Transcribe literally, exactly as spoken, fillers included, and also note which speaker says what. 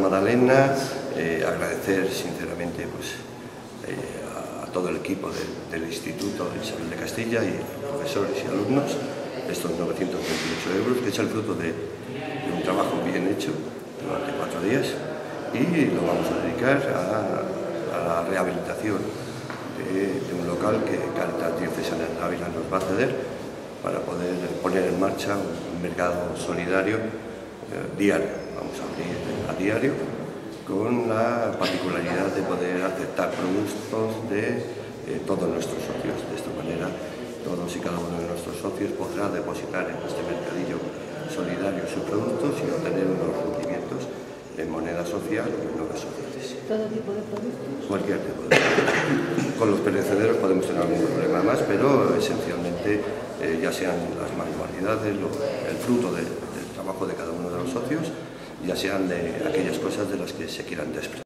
Speaker 1: Magdalena, eh, agradecer sinceramente pues, eh, a, a todo el equipo de, del Instituto Isabel de Castilla y profesores y alumnos estos novecientos veintiocho euros, que es el fruto de, de un trabajo bien hecho durante cuatro días, y lo vamos a dedicar a, a la rehabilitación de, de un local que Cáritas Diocesana de Ávila nos va a ceder para poder poner en marcha un mercado solidario eh, diario. Vamos a abrir a diario con la particularidad de poder aceptar productos de eh, todos nuestros socios. De esta manera, todos y cada uno de nuestros socios podrá depositar en este mercadillo solidario sus productos y obtener unos rendimientos en moneda social o en obras sociales.
Speaker 2: ¿Todo tipo de productos?
Speaker 1: Cualquier tipo de productos. Con los perecederos podemos tener algún problema más, pero esencialmente eh, ya sean las manualidades, lo, el fruto de, del trabajo de cada uno de los socios, ya sean de aquellas cosas de las que se quieran desprender.